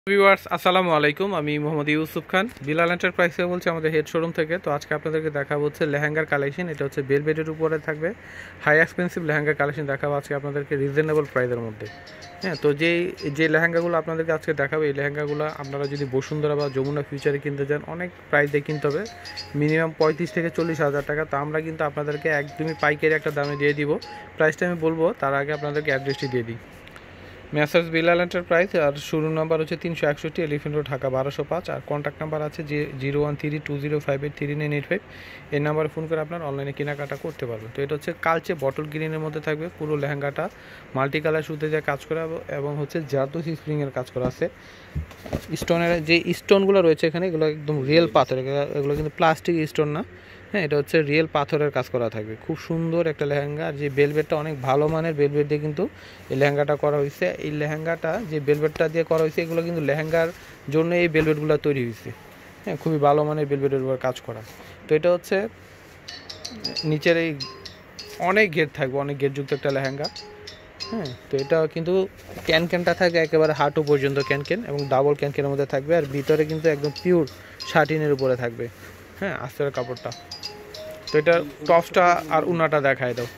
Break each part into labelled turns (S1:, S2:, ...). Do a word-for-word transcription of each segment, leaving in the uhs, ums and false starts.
S1: Viewers আসসালামু আলাইকুম, আমি মোহাম্মদ ইউসুফ খান বিলাল এন্টারপ্রাইজ থেকে বলছি, আমাদের হেড শোরুম থেকে। তো আজকে আপনাদেরকে দেখাবো হচ্ছে লেহেঙ্গার কালেকশন। এটা হচ্ছে বেলভেটের উপরে থাকবে, হাই এক্সপেন্সিভ লেহেঙ্গার কালেকশন দেখাবো আজকে আপনাদেরকে রিজনেবল প্রাইসের মধ্যে। হ্যাঁ, তো যেই যে লেহেঙ্গাগুলো আপনাদেরকে আজকে দেখাবো, এই লেহেঙ্গাগুলো আপনারা যদি বসুন্ধরা বা যমুনা ফিউচারে কিনতে যান অনেক প্রাইস দিয়ে কিনতে হবে, মিনিমাম পঁয়ত্রিশ থেকে চল্লিশ হাজার টাকা। তো আমরা কিন্তু আপনাদেরকে একদমই পাইকারি একটা দামে দিয়ে দিব। প্রাইসটা আমি বলবো তার আগে আপনাদেরকে অ্যাড্রেসটি দিয়ে দিই। মেসার্স বিলাল এন্টারপ্রাইজ, আর শুরু নাম্বার হচ্ছে তিনশো একষট্টি এলিফেন্ট রোড, ঢাকা বারোশো পাঁচ। আর কন্ট্যাক্ট নাম্বার আছে যে zero one three two zero five eight three nine eight five. এই নাম্বারে ফোন করে আপনার অনলাইনে কেনাকাটা করতে পারবেন। তো এটা হচ্ছে কালচে বটল গ্রিনের মধ্যে থাকবে। পুরো লেহেঙ্গাটা মাল্টি কালার সুতে দিয়ে কাজ করা এবং হচ্ছে জারদোসি স্প্রিংয়ের কাজ করা আছে। স্টোনের যে স্টোনগুলো রয়েছে এখানে, এগুলো একদম রিয়েল পাথর, এগুলো কিন্তু প্লাস্টিক স্টোন না। হ্যাঁ, এটা হচ্ছে রিয়েল পাথরের কাজ করা থাকবে। খুব সুন্দর একটা লেহেঙ্গা। আর যে বেলভেটটা অনেক ভালো মানের বেলভেট দিয়ে কিন্তু এই লেহেঙ্গাটা করা হয়েছে। এই লেহেঙ্গাটা যে বেলভেটটা দিয়ে করা হয়েছে, এগুলো কিন্তু লেহেঙ্গার জন্য এই বেলভেটগুলো তৈরি হয়েছে। হ্যাঁ, খুবই ভালো মানের বেলভেটের উপর কাজ করা। তো এটা হচ্ছে নিচের এই অনেক ঘের থাকবে, অনেক ঘেরযুক্ত একটা লেহেঙ্গা। হ্যাঁ, তো এটা কিন্তু ক্যান ক্যানটা থাকবে একেবারে হাঁটু পর্যন্ত ক্যান ক্যান, এবং ডাবল ক্যান ক্যানের মধ্যে থাকবে। আর ভিতরে কিন্তু একদম পিওর শাটিনের উপরে থাকবে। হ্যাঁ, আস্তরের কাপড়টা। তো এটা টপসটা আর উনাটা দেখায় দাও।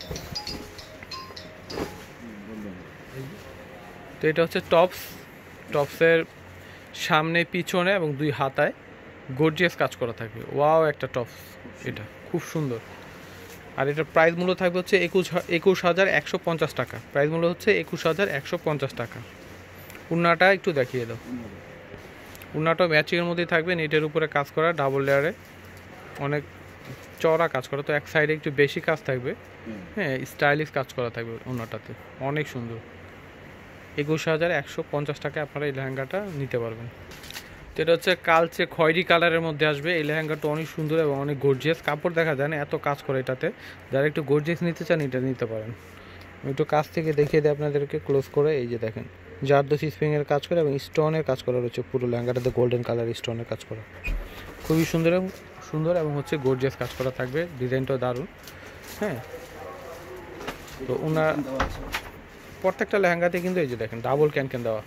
S1: তো এটা হচ্ছে টপস। টপসের সামনে, পিছনে এবং দুই হাতায় গর্জিয়াস কাজ করা থাকবে। ওয়াও, একটা টপস, এটা খুব সুন্দর। আর এটার প্রাইস মূল্য থাকবে হচ্ছে একুশ একুশ হাজার একশো পঞ্চাশ টাকা। প্রাইস মূল্য হচ্ছে একুশ হাজার একশো পঞ্চাশ টাকা। উন্নাটা একটু দেখিয়ে দাও। উন্নাটা ম্যাচিংয়ের মধ্যেই থাকবে, নেটের উপরে কাজ করা, ডাবল লেয়ারে অনেক চড়া কাজ করা। তো এক সাইডে একটু বেশি কাজ থাকবে। হ্যাঁ, স্টাইলিশ কাজ করা থাকবে উন্নাটাতে, অনেক সুন্দর। একুশ হাজার একশো পঞ্চাশ টাকায় আপনারা এই লেহেঙ্গাটা নিতে পারবেন। তো এটা হচ্ছে কালচে খয়েরি কালারের মধ্যে আসবে। এই লেহেঙ্গাটা অনেক সুন্দর এবং অনেক গর্জিয়াস। কাপড় দেখা যায় না, এত কাজ করে এটাতে। যারা একটু গর্জিয়াস নিতে চান এটা নিতে পারেন। আমি একটু কাছ থেকে দেখিয়ে দিই আপনাদেরকে ক্লোজ করে। এই যে দেখেন, জারদোসি স্প্রিংয়ের কাজ করে এবং স্টোনের কাজ করা রয়েছে। পুরো লেহেঙ্গাটাতে গোল্ডেন কালার স্টোনের কাজ করা, খুবই সুন্দর এবং সুন্দর এবং হচ্ছে গর্জিয়াস কাজ করা থাকবে। ডিজাইনটাও দারুণ। হ্যাঁ, তো ওনার প্রত্যেকটা লেহেঙ্গাতে কিন্তু এই যে দেখেন ডাবল ক্যান ক্যান দেওয়া,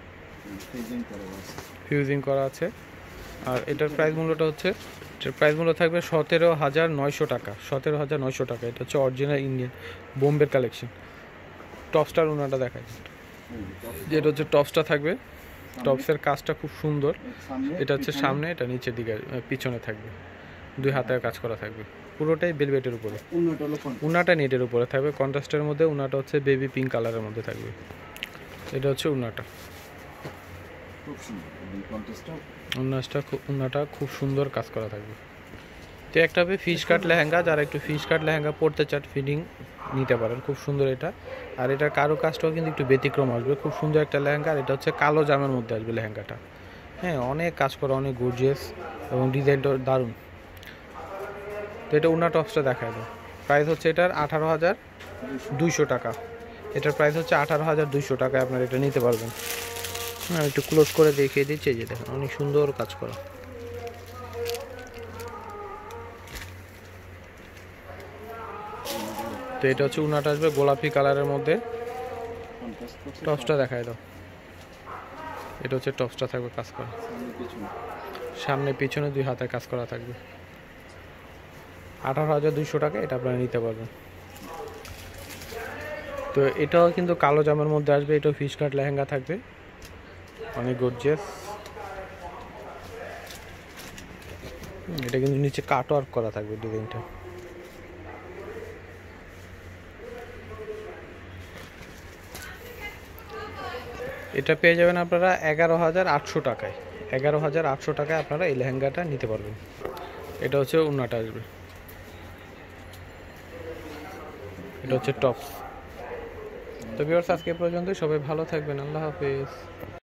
S1: ফিউজিং করা আছে। আর এটার প্রাইস মূল্যটা হচ্ছে, এটার প্রাইস মূল্য থাকবে সতেরো হাজার নয়শো টাকা। সতেরো হাজার নয়শো টাকা। এটা হচ্ছে অরিজিনাল ইন্ডিয়ান বোম্বের কালেকশন। টপসটার ওনাটা দেখায়, যেটা হচ্ছে টপসটা থাকবে। টপসের কাজটা খুব সুন্দর। এটা হচ্ছে সামনে, এটা নিচের দিকে পিছনে থাকবে, দুই হাতের কাজ করা থাকবে। পুরোটাই বেলভেটের উপরে, উনাটা নেটের উপরে থাকবে। কন্ট্রাস্টের মধ্যে উনাটা হচ্ছে বেবি পিঙ্ক কালারের মধ্যে থাকবে। এটা হচ্ছে উনাটা, উন্নাসটা উন্নাটা খুব সুন্দর কাজ করা থাকবে। তো একটা হবে ফিশ কাট লেহেঙ্গা। যারা একটু ফিশ কাট লেহেঙ্গা পরতে চান, ফিটিং নিতে পারেন, খুব সুন্দর এটা। আর এটার কারো কাজটাও কিন্তু একটু ব্যতিক্রম আসবে, খুব সুন্দর একটা লেহেঙ্গা। আর এটা হচ্ছে কালো জামের মধ্যে আসবে লেহেঙ্গাটা। হ্যাঁ, অনেক কাজ করা, অনেক গর্জিয়াস এবং ডিজাইনটা দারুণ। তো এটা উন্না টপসটা দেখায় দাও। প্রাইস হচ্ছে এটার আঠারো হাজার দুইশো টাকা। এটার প্রাইস হচ্ছে আঠারো হাজার দুইশো টাকায় আপনারা এটা নিতে পারবেন। হ্যাঁ, একটু ক্লোজ করে দেখিয়ে দিচ্ছি, যে দেখেন অনেক সুন্দর কাজ করা। তো এটা হচ্ছে উনাটা আসবে গোলাপি কালারের মধ্যে। টপসটা দেখায় দাও। এটা হচ্ছে টপসটা থাকবে কাজ করা, সামনে পিছনে দুই হাতে কাজ করা থাকবে। আঠারো হাজার দুইশো টাকা এটা আপনারা নিতে পারবেন। তো এটাও কিন্তু কালো জামার মধ্যে আসবে। এটাও ফিশ কাট লেহেঙ্গা থাকবে, অনেক গর্জিয়াস। এটা কিন্তু নিচে কাট ওয়ার্ক করা থাকবে ডিজাইনটা। এটা পেয়ে যাবেন আপনারা এগারো হাজার আটশো টাকায়। এগারো হাজার আটশো টাকায় আপনারা এই লেহেঙ্গাটা নিতে পারবেন। এটা হচ্ছে উন্নাটা আসবে, এটা হচ্ছে টপস। তো ভিউয়ার্স, আজকে পর্যন্ত। সবাই ভালো থাকবেন। আল্লাহ হাফেজ।